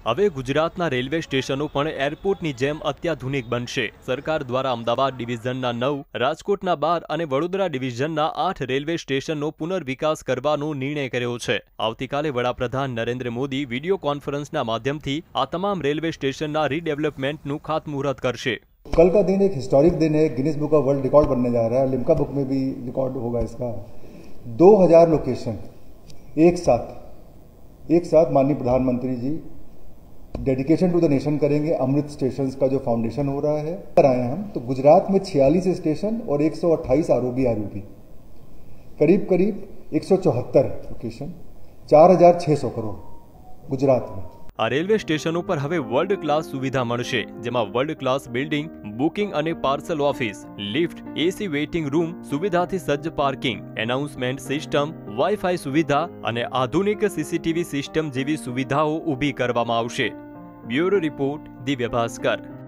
હવે ગુજરાતના રેલવે સ્ટેશનો પણ એરપોર્ટની જેમ અત્યાધુનિક બનશે। સરકાર દ્વારા અમદાવાદ ડિવિઝનના 9, રાજકોટના 12 અને વડોદરા ડિવિઝનના 8 રેલવે સ્ટેશનનો પુનર્વિકાસ કરવાનો નિર્ણય કર્યો છે। આવતીકાલે વડાપ્રધાન નરેન્દ્ર મોદી વિડીયો કોન્ફરન્સના માધ્યમથી આ તમામ રેલવે સ્ટેશનના રીડેવલપમેન્ટનું ખાતમુહूर्त करશે। कल का दिन एक हिस्टोरिक दिन है, Guinness book of world record बनने जा रहा है, लिम्का बुक में भी रिकॉर्ड होगा इसका। 2000 लोकेशन एक साथ माननीय प्रधानमंत्री ji dedication to the nation करेंगे। अमृत स्टेशन का जो फाउंडेशन हो रहा है आए हम तो गुजरात में 46 स्टेशन और 128 आरओबी करीब 174 लोकेशन, 4600 करोड़ गुजरात में। आ रेलवे स्टेशनों पर हवे वर्ल्ड क्लास सुविधा मळशे, जेमां वर्ल्ड क्लास बिल्डिंग, बुकिंग अने parcel office, lift, AC waiting room, सुविधाथी सज्ज पार्किंग, एनाउंसमेंट सिस्टम, वाईफाई सुविधा अने आधुनिक सीसीटीवी सिस्टम जेवी सुविधाओ ऊभी करवामां आवशे। Bureau report, Divya Bhaskar.